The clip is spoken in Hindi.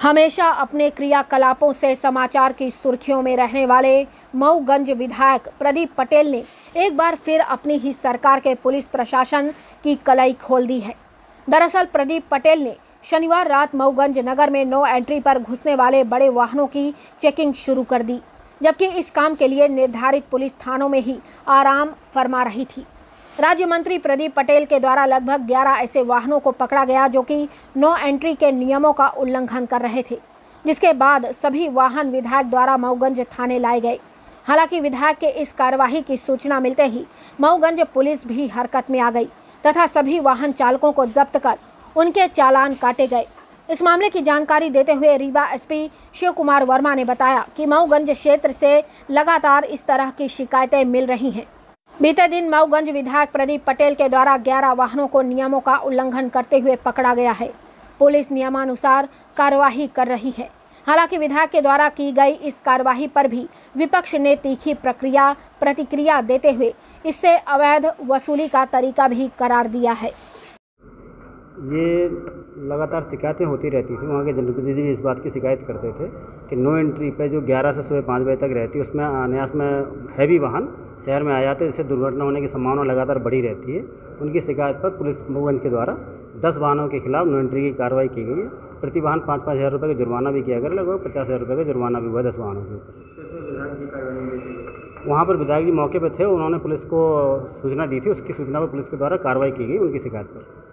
हमेशा अपने क्रियाकलापों से समाचार की सुर्खियों में रहने वाले मऊगंज विधायक प्रदीप पटेल ने एक बार फिर अपनी ही सरकार के पुलिस प्रशासन की कलई खोल दी है। दरअसल प्रदीप पटेल ने शनिवार रात मऊगंज नगर में नो एंट्री पर घुसने वाले बड़े वाहनों की चेकिंग शुरू कर दी, जबकि इस काम के लिए निर्धारित पुलिस थानों में ही आराम फरमा रही थी। राज्य मंत्री प्रदीप पटेल के द्वारा लगभग 11 ऐसे वाहनों को पकड़ा गया जो कि नो एंट्री के नियमों का उल्लंघन कर रहे थे, जिसके बाद सभी वाहन विधायक द्वारा मऊगंज थाने लाए गए। हालांकि विधायक के इस कार्यवाही की सूचना मिलते ही मऊगंज पुलिस भी हरकत में आ गई तथा सभी वाहन चालकों को जब्त कर उनके चालान काटे गए। इस मामले की जानकारी देते हुए रीवा एसपी शिव कुमार वर्मा ने बताया कि मऊगंज क्षेत्र से लगातार इस तरह की शिकायतें मिल रही हैं। बीते दिन मऊगंज विधायक प्रदीप पटेल के द्वारा 11 वाहनों को नियमों का उल्लंघन करते हुए पकड़ा गया है। पुलिस नियमानुसार कार्यवाही कर रही है। हालांकि विधायक के द्वारा की गई इस कार्यवाही पर भी विपक्ष ने तीखी प्रतिक्रिया देते हुए इससे अवैध वसूली का तरीका भी करार दिया है। ये लगातार शिकायतें होती रहती थी। वहाँ के जनप्रतिनिधि भी इस बात की शिकायत करते थे कि नो एंट्री पे जो 11 से सुबह 5 बजे तक रहती है, उसमें अनायास में हैवी वाहन शहर में आ जाते हैं, जिससे दुर्घटना होने की संभावना लगातार बढ़ी रहती है। उनकी शिकायत पर पुलिस मऊगंज के द्वारा 10 वाहनों के खिलाफ नो एंट्री की कार्रवाई की गई है। प्रति वाहन 5-5 हज़ार रुपये का जुर्माना भी किया गया, लगभग 50 हज़ार रुपये का जुर्माना भी हुआ 10 वाहनों के ऊपर। वहाँ पर विधायक जी मौके पर थे, उन्होंने पुलिस को सूचना दी थी, उसकी सूचना पर पुलिस के द्वारा कार्रवाई की गई उनकी शिकायत पर।